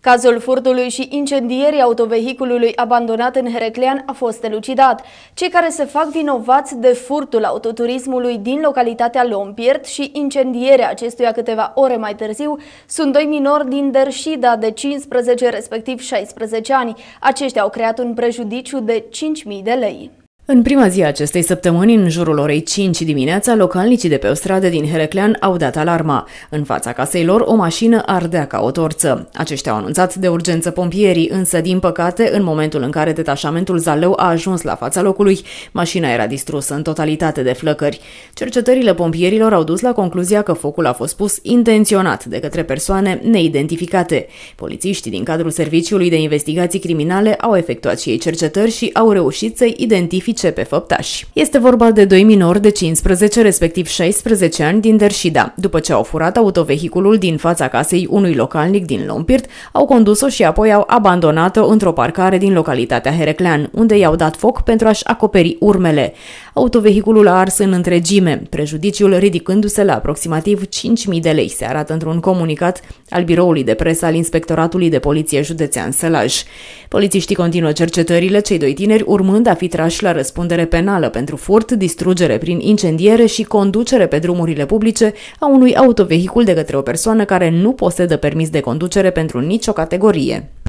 Cazul furtului și incendierii autovehiculului abandonat în Hereclean a fost elucidat. Cei care se fac vinovați de furtul autoturismului din localitatea Lompiert și incendierea acestuia câteva ore mai târziu sunt doi minori din Derșida de 15, respectiv 16 ani. Aceștia au creat un prejudiciu de 5.000 de lei. În prima zi a acestei săptămâni, în jurul orei 5 dimineața, localnicii de pe o stradă din Hereclean au dat alarma. În fața casei lor, o mașină ardea ca o torță. Aceștia au anunțat de urgență pompierii, însă, din păcate, în momentul în care detașamentul Zalău a ajuns la fața locului, mașina era distrusă în totalitate de flăcări. Cercetările pompierilor au dus la concluzia că focul a fost pus intenționat de către persoane neidentificate. Polițiștii din cadrul Serviciului de Investigații Criminale au efectuat și ei cercetări și au reușit să-i identifice pe făptași. Este vorba de doi minori de 15, respectiv 16 ani din Derșida. După ce au furat autovehiculul din fața casei unui localnic din Lompiert, au condus-o și apoi au abandonat-o într-o parcare din localitatea Hereclean, unde i-au dat foc pentru a-și acoperi urmele. Autovehiculul a ars în întregime, prejudiciul ridicându-se la aproximativ 5.000 de lei, se arată într-un comunicat al biroului de presă al Inspectoratului de Poliție Județean Sălaj. Polițiștii continuă cercetările, cei doi tineri urmând a fi trași la răspundere penală pentru furt, distrugere prin incendiere și conducere pe drumurile publice a unui autovehicul de către o persoană care nu posedă permis de conducere pentru nicio categorie.